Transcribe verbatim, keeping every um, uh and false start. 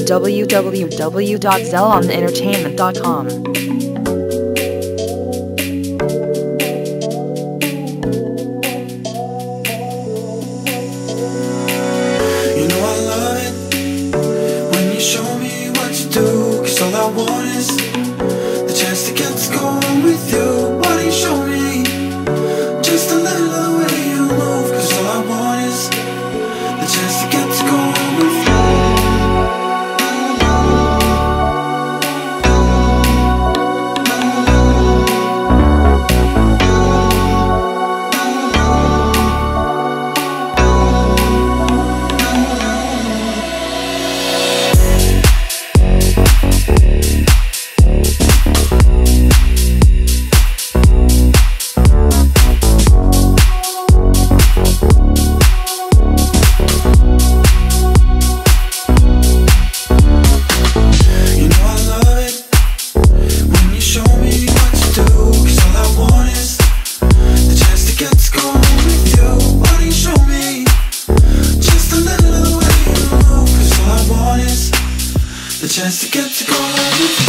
w w w dot zelon entertainment dot com. All I want is the chance to get to go on with you. Why don't you show me just a little of the way you move? Cause all I want is the chance to get to go on with you. The chance to get to go with you.